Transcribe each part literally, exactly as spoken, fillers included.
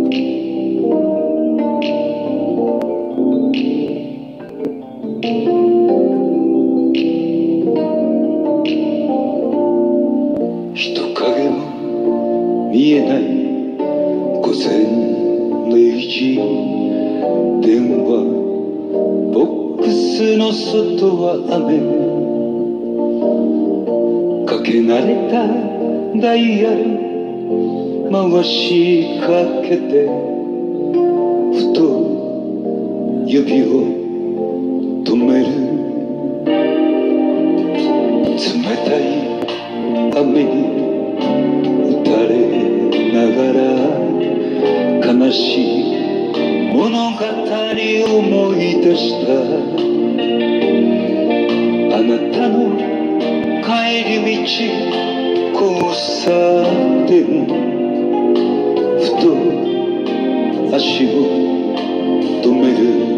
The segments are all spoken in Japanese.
人影も見えない午前零時、電話ボックスの外は雨、かけ慣れたダイヤル回しかけて、ふと指を止める。冷たい雨に打たれながら悲しい物語思い出した。あなたの帰り道交差点、ふと足を止める。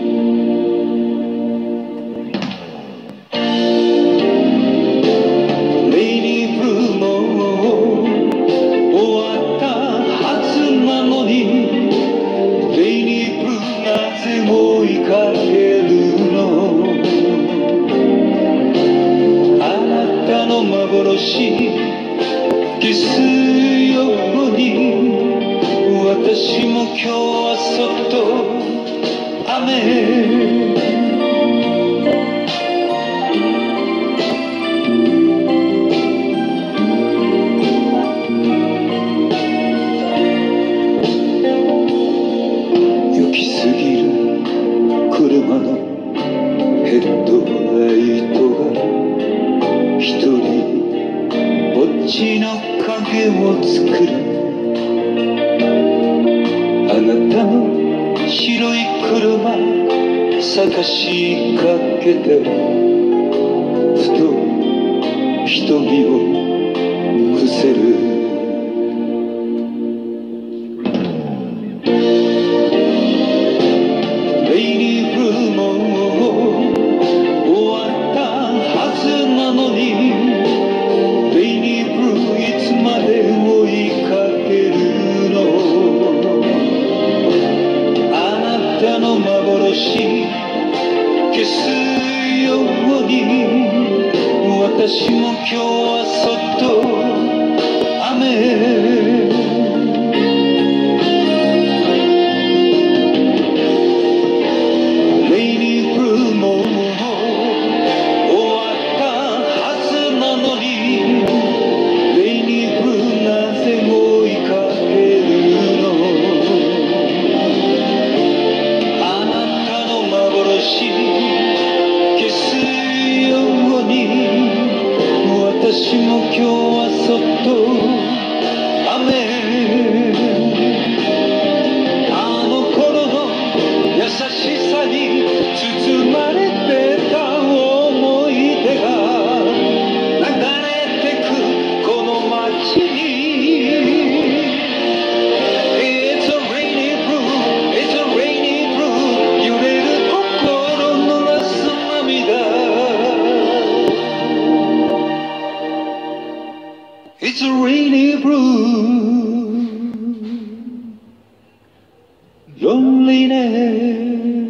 追いかけるの、あなたの幻消すように、私も今日はそっと雨。車のヘッドライトが一人ぼっちの影を作る。あなたの白い車探しかけて、ふと瞳を伏せる。幻消すように、私も今日はそっと雨。レイニーブルーも終わったはずなのに、レイニーブルーなぜ追いかけるの。消すように、私も今日はそっと雨。あの頃の優しさに包まれてた思い出が流れてくこの街に。It's a rainy blue loneliness.